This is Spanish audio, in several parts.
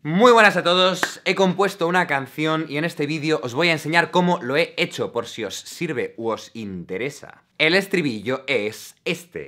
Muy buenas a todos, he compuesto una canción y en este vídeo os voy a enseñar cómo lo he hecho por si os sirve u os interesa. El estribillo es este.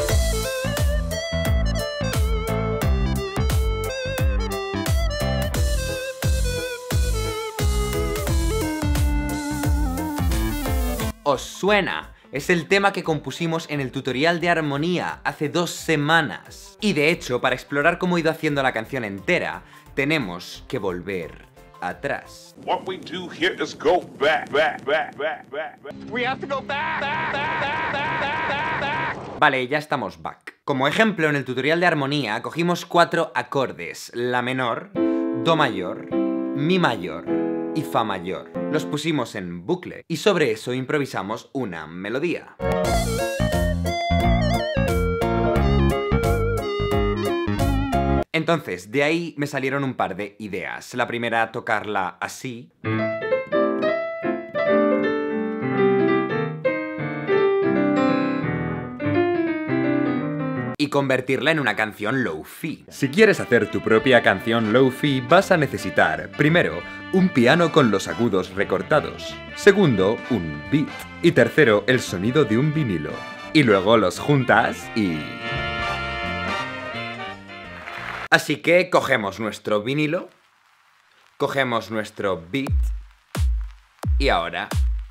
¿Os suena? Es el tema que compusimos en el tutorial de armonía hace 2 semanas. Y de hecho, para explorar cómo he ido haciendo la canción entera, tenemos que volver atrás. What we do here is go back. We have to go back. Vale, ya estamos back. Como ejemplo, en el tutorial de armonía cogimos 4 acordes: la menor, do mayor, mi mayor y fa mayor. Los pusimos en bucle y sobre eso improvisamos una melodía. Entonces, de ahí me salieron un par de ideas. La primera, tocarla así. Y convertirla en una canción low-fi. Si quieres hacer tu propia canción low-fi, vas a necesitar, primero, un piano con los agudos recortados. Segundo, un beat. Y tercero, el sonido de un vinilo. Y luego los juntas y... Así que cogemos nuestro vinilo, cogemos nuestro beat y ahora...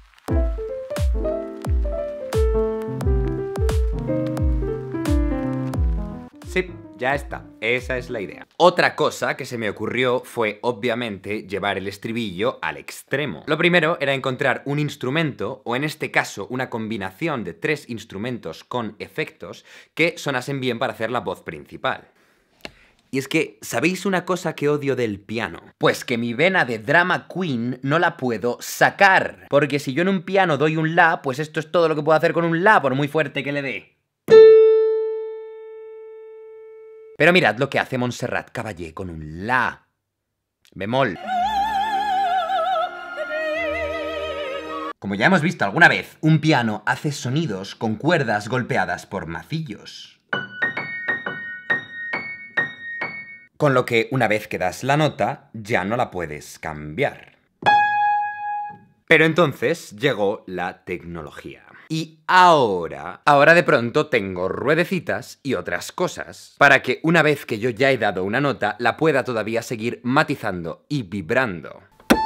Sí, ya está. Esa es la idea. Otra cosa que se me ocurrió fue, obviamente, llevar el estribillo al extremo. Lo primero era encontrar un instrumento, o en este caso, una combinación de 3 instrumentos con efectos que sonasen bien para hacer la voz principal. Y es que, ¿sabéis una cosa que odio del piano? Pues que mi vena de drama queen no la puedo sacar. Porque si yo en un piano doy un la, pues esto es todo lo que puedo hacer con un la, por muy fuerte que le dé. Pero mirad lo que hace Montserrat Caballé con un la. Bemol. Como ya hemos visto alguna vez, un piano hace sonidos con cuerdas golpeadas por macillos. Con lo que una vez que das la nota, ya no la puedes cambiar. Pero entonces llegó la tecnología. Y ahora de pronto tengo ruedecitas y otras cosas para que una vez que yo ya he dado una nota, la pueda todavía seguir matizando y vibrando.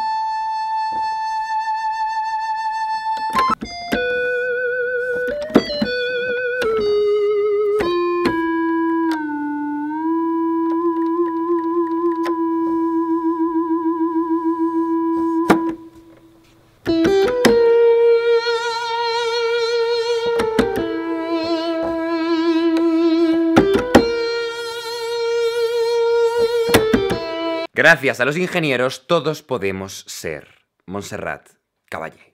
Gracias a los ingenieros, todos podemos ser Montserrat Caballé.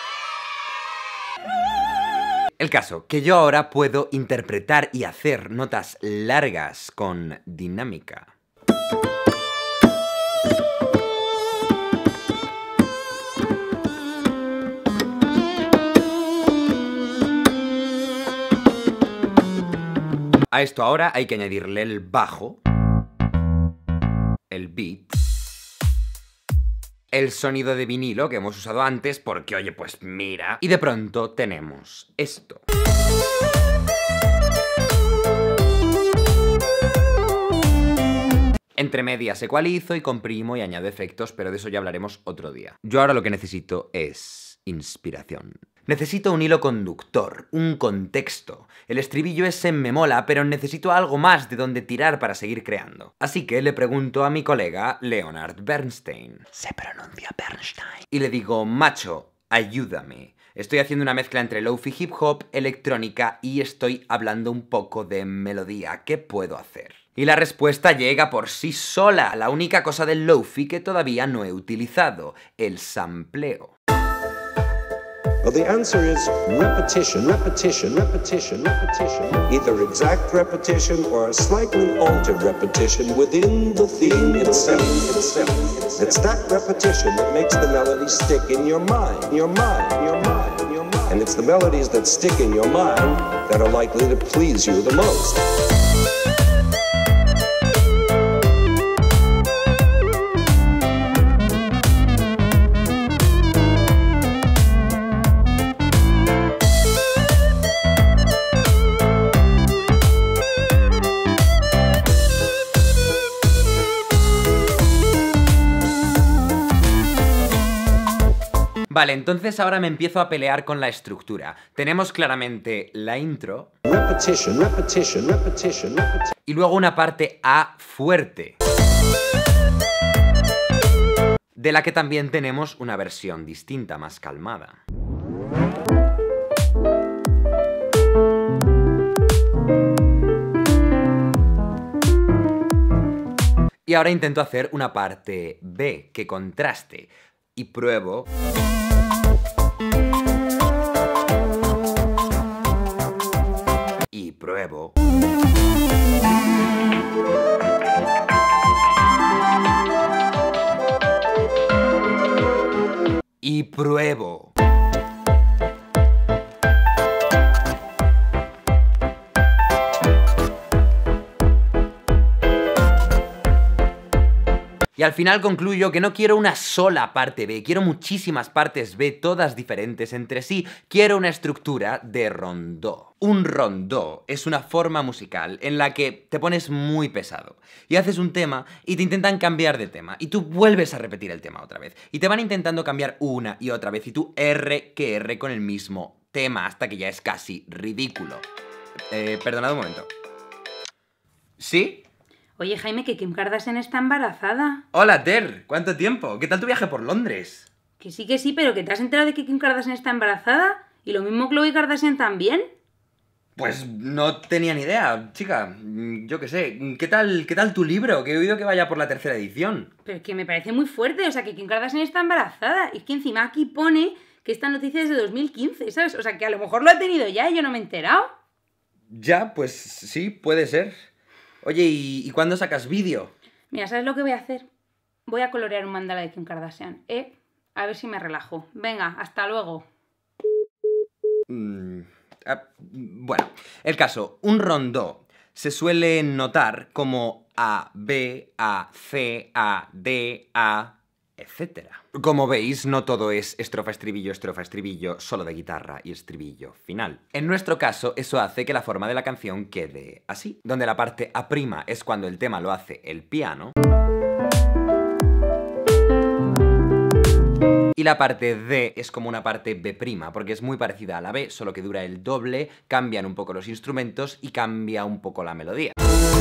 El caso, que yo ahora puedo interpretar y hacer notas largas con dinámica. A esto ahora hay que añadirle el bajo, el beat, el sonido de vinilo que hemos usado antes porque, oye, pues mira, y de pronto tenemos esto. Entre medias ecualizo y comprimo y añado efectos, pero de eso ya hablaremos otro día. Yo ahora lo que necesito es inspiración. Necesito un hilo conductor, un contexto. El estribillo ese me mola, pero necesito algo más de donde tirar para seguir creando. Así que le pregunto a mi colega Leonard Bernstein. Se pronuncia Bernstein. Y le digo, macho, ayúdame. Estoy haciendo una mezcla entre lo-fi hip hop, electrónica y estoy hablando un poco de melodía. ¿Qué puedo hacer? Y la respuesta llega por sí sola. La única cosa del lo-fi que todavía no he utilizado, el sampleo. Well, the answer is repetition. Either exact repetition or a slightly altered repetition within the theme itself. It's that repetition that makes the melody stick in your mind. And it's the melodies that stick in your mind that are likely to please you the most. Vale, entonces ahora me empiezo a pelear con la estructura. Tenemos claramente la intro. Repetition, repetition, repetition, repetition. Y luego una parte A fuerte. De la que también tenemos una versión distinta, más calmada. Y ahora intento hacer una parte B, que contraste. Y pruebo. Y pruebo. Y pruebo. Y al final concluyo que no quiero una sola parte B, quiero muchísimas partes B, todas diferentes entre sí. Quiero una estructura de rondó. Un rondó es una forma musical en la que te pones muy pesado y haces un tema y te intentan cambiar de tema y tú vuelves a repetir el tema otra vez y te van intentando cambiar una y otra vez y tú R que R con el mismo tema hasta que ya es casi ridículo. Perdonad un momento. ¿Sí? Oye, Jaime, que Kim Kardashian está embarazada. Hola, Ter. ¿Cuánto tiempo? ¿Qué tal tu viaje por Londres? Que sí, pero que te has enterado de que Kim Kardashian está embarazada. Y lo mismo Khloe Kardashian también. Pues no tenía ni idea, chica. Yo qué sé. ¿Qué tal tu libro? Que he oído que vaya por la 3ª edición. Pero es que me parece muy fuerte, o sea, que Kim Kardashian está embarazada. Y es que encima aquí pone que esta noticia es de 2015, ¿sabes? O sea, que a lo mejor lo ha tenido ya y yo no me he enterado. Ya, pues sí, puede ser. Oye, ¿y cuándo sacas vídeo? Mira, ¿sabes lo que voy a hacer? Voy a colorear un mandala de Kim Kardashian, ¿eh? A ver si me relajo. Venga, hasta luego. Bueno, el caso, un rondó se suele notar como A, B, A, C, A, D, A, etc. Como veis, no todo es estrofa, estribillo, solo de guitarra y estribillo final. En nuestro caso, eso hace que la forma de la canción quede así, donde la parte A' es cuando el tema lo hace el piano, y la parte D es como una parte B', porque es muy parecida a la B, solo que dura el doble, cambian un poco los instrumentos y cambia un poco la melodía.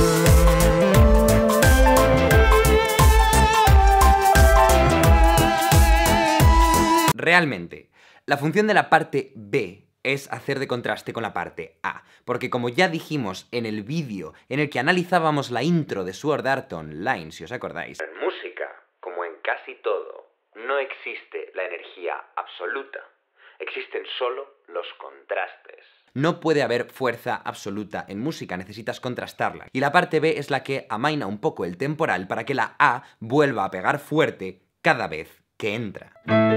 Realmente, la función de la parte B es hacer de contraste con la parte A, porque como ya dijimos en el vídeo en el que analizábamos la intro de Sword Art Online, si os acordáis, en música, como en casi todo, no existe la energía absoluta, existen solo los contrastes. No puede haber fuerza absoluta en música, necesitas contrastarla. Y la parte B es la que amaina un poco el temporal para que la A vuelva a pegar fuerte cada vez que entra.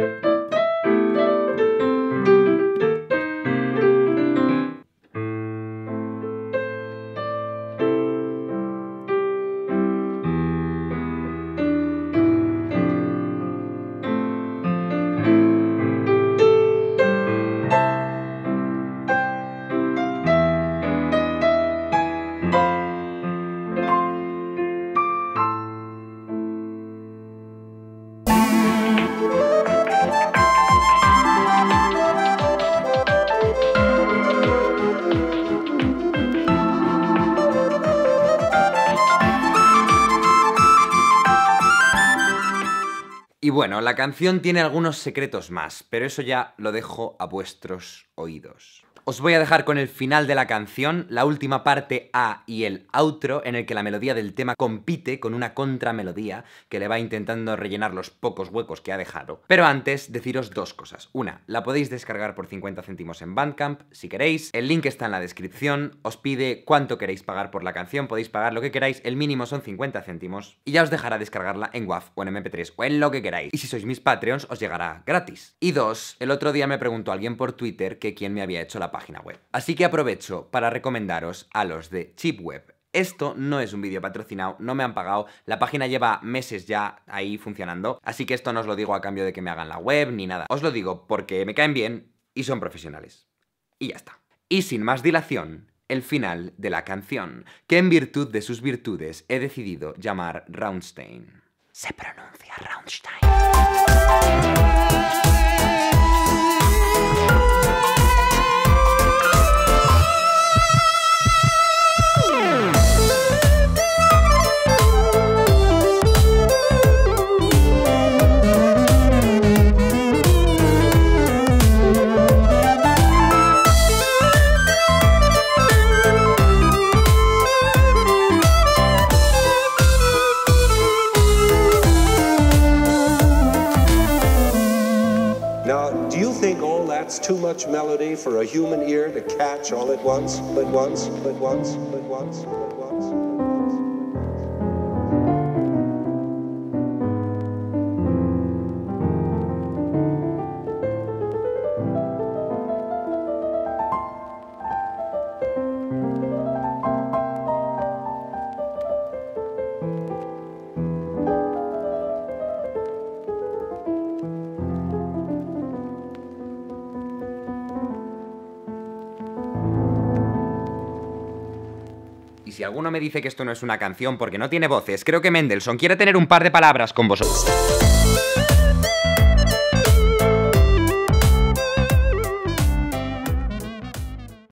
Y bueno, la canción tiene algunos secretos más, pero eso ya lo dejo a vuestros oídos. Os voy a dejar con el final de la canción, la última parte A y el outro, en el que la melodía del tema compite con una contramelodía que le va intentando rellenar los pocos huecos que ha dejado. Pero antes, deciros dos cosas. Una, la podéis descargar por 50 céntimos en Bandcamp, si queréis. El link está en la descripción. Os pide cuánto queréis pagar por la canción. Podéis pagar lo que queráis. El mínimo son 50 céntimos. Y ya os dejará descargarla en WAV o en MP3 o en lo que queráis. Y si sois mis Patreons, os llegará gratis. Y dos, el otro día me preguntó alguien por Twitter que quién me había hecho la página web. Así que aprovecho para recomendaros a los de Chipweb. Esto no es un vídeo patrocinado, no me han pagado, la página lleva meses ya ahí funcionando, así que esto no os lo digo a cambio de que me hagan la web ni nada. Os lo digo porque me caen bien y son profesionales. Y ya está. Y sin más dilación, el final de la canción, que en virtud de sus virtudes he decidido llamar Rammstein. Se pronuncia Rammstein. That's too much melody for a human ear to catch all at once, at once, at once, at once, at once. Y si alguno me dice que esto no es una canción porque no tiene voces, creo que Mendelssohn quiere tener un par de palabras con vosotros.